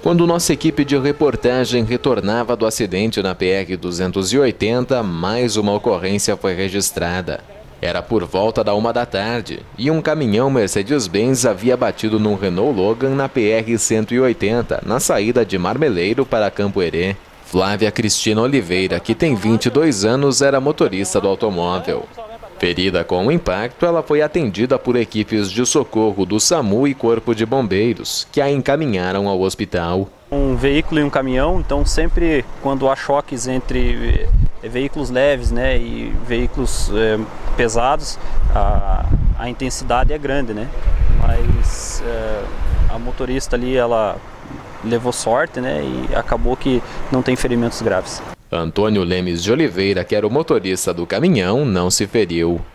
Quando nossa equipe de reportagem retornava do acidente na PR-280, mais uma ocorrência foi registrada. Era por volta da 1 da tarde e um caminhão Mercedes-Benz havia batido num Renault Logan na PR-180, na saída de Marmeleiro para Campo Herê. Flávia Cristina Oliveira, que tem 22 anos, era motorista do automóvel. Ferida com o impacto, ela foi atendida por equipes de socorro do SAMU e Corpo de Bombeiros, que a encaminharam ao hospital. Um veículo e um caminhão, então sempre quando há choques entre veículos leves, né, e veículos pesados, a intensidade é grande, né? Mas a motorista ali, ela levou sorte, né, e acabou que não tem ferimentos graves. Antônio Lemes de Oliveira, que era o motorista do caminhão, não se feriu.